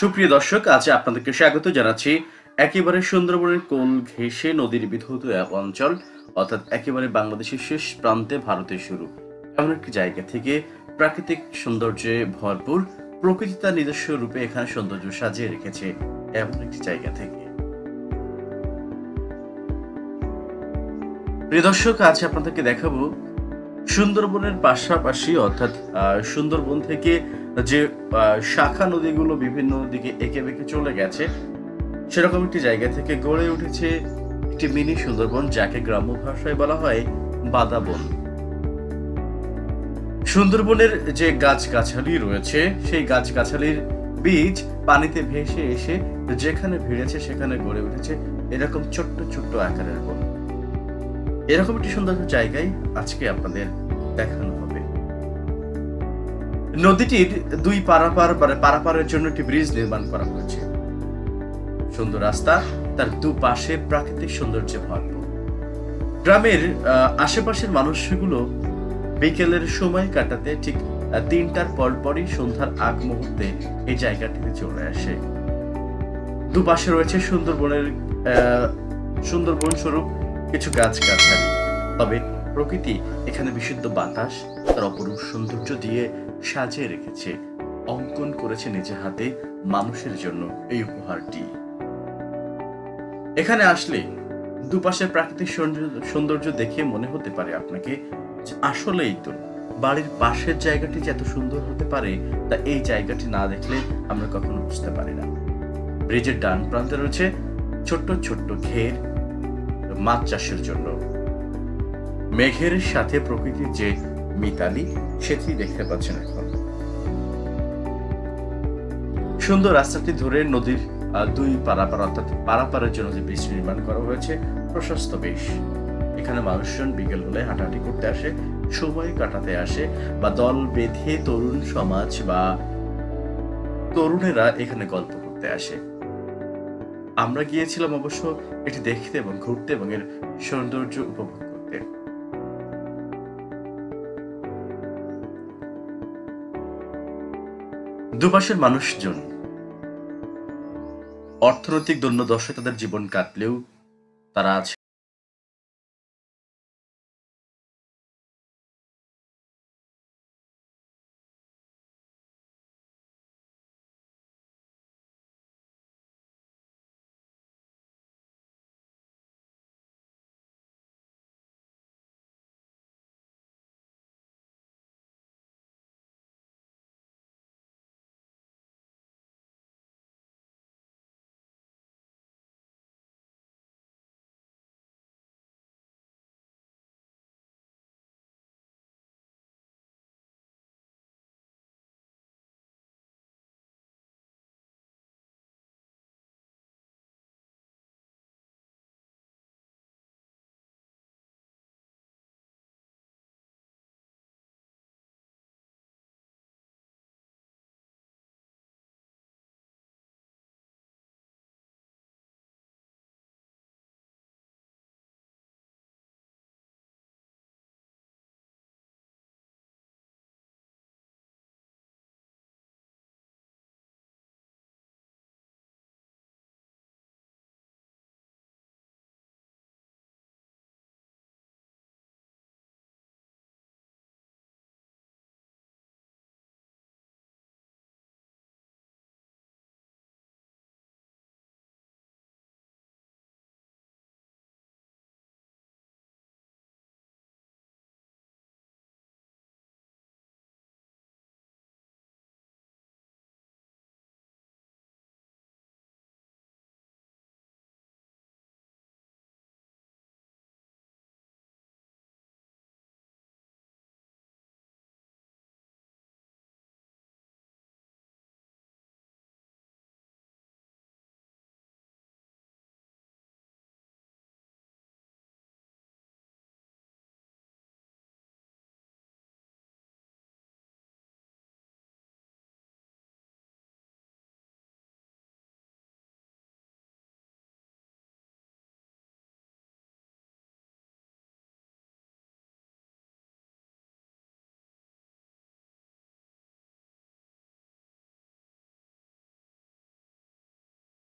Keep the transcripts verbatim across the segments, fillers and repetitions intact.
সুপ্রিয় দর্শক, আজ আপনাদেরকে স্বাগত জানাচ্ছি একেবারে সুন্দরবনের কোল ঘেঁষে নদীর বিধৌত এক অঞ্চল, অর্থাৎ একেবারে বাংলাদেশের শেষ প্রান্তে ভারতের শুরু এমন একটি জায়গা থেকে প্রাকৃতিক সৌন্দর্যে ভরপুর। প্রকৃতি তার নিজস্ব রূপে এখানে সৌন্দর্য সাজিয়ে রেখেছে এমন একটি জায়গা থেকে। প্রিয় দর্শক, আজ আপনাদেরকে দেখাবো সুন্দরবনের পাশাপাশি, অর্থাৎ আহ, সুন্দরবন থেকে যে আহ, শাখা নদীগুলো বিভিন্ন দিকে এঁকে বেঁকে চলে গেছে, সেরকম একটি জায়গা থেকে গড়ে উঠেছে একটি মিনি সুন্দরবন, যাকে গ্রাম্য ভাষায় বলা হয় বাদাবন। সুন্দরবনের যে গাছগাছালি রয়েছে, সেই গাছগাছালির বীজ পানিতে ভেসে এসে যেখানে ভিড়েছে সেখানে গড়ে উঠেছে এরকম ছোট্ট ছোট্ট আকারের বন। এরকম একটি সুন্দর জায়গায় আজকে আপনাদের দেখানো হবে। নদীটির দুই পারাপার মানে পারাপারের জন্য একটি ব্রিজ নির্মাণ করা হয়েছে। সুন্দর রাস্তা, তার দুপাশে প্রাকৃতিক সৌন্দর্যে ভরপুর। গ্রামের আহ, আশেপাশের মানুষগুলো বিকেলের সময় কাটাতে ঠিক আহ, তিনটার পরপরই সন্ধ্যার আগ মুহূর্তে এই জায়গাটিতে চলে আসে। দুপাশে রয়েছে সুন্দরবনের আহ, সুন্দরবন স্বরূপ কিছু গাছগাছালি। তবে প্রকৃতি এখানে বিশুদ্ধ বাতাস তার অপরূপ সৌন্দর্য দিয়ে সাজিয়ে রেখেছে, অঙ্কন করেছে নিজে হাতে মানুষের জন্য এই উপহারটি। এখানে আসলে দুপাশের প্রাকৃতিক সৌন্দর্য সৌন্দর্য দেখে মনে হতে পারে আপনাকে যে আসলেই তো বাড়ির পাশের জায়গাটি যে এত সুন্দর হতে পারে, তা এই জায়গাটি না দেখলে আমরা কখনো বুঝতে পারি না। ব্রিজের ডান প্রান্তে রয়েছে ছোট্ট ছোট্ট ঘের মাছ চাষের জন্য। মেঘের সাথে প্রকৃতির যে মিতালি, সেটি দেখতে পাচ্ছেন এখন। সুন্দর রাস্তাটি ধরে নদীর আহ, দুই পারাপার, অর্থাৎ পারাপারের জন্য যে ব্রিজ নির্মাণ করা হয়েছে প্রশস্ত বেশ। এখানে মানুষজন বিকেল হলে হাঁটাহাঁটি করতে আসে, সময় কাটাতে আসে, বা দল বেঁধে তরুণ সমাজ বা তরুণেরা এখানে গল্প করতে আসে। আমরা গিয়েছিলাম অবশ্য এটি দেখতে এবং ঘুরতে এবং এর সৌন্দর্য উপভোগ করতে। দুপাশের মানুষজন অর্থনৈতিক দৈন্যদশায় তাদের জীবন কাটলেও তারা আছে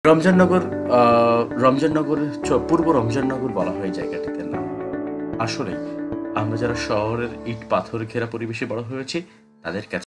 রমজাননগর আহ, রমজাননগর চ- পূর্ব রমজাননগর বলা হয় জায়গাটিতে নাম। আসলে আমরা যারা শহরের ইট পাথর ঘেরা পরিবেশে বড় হয়েছি তাদের কাছে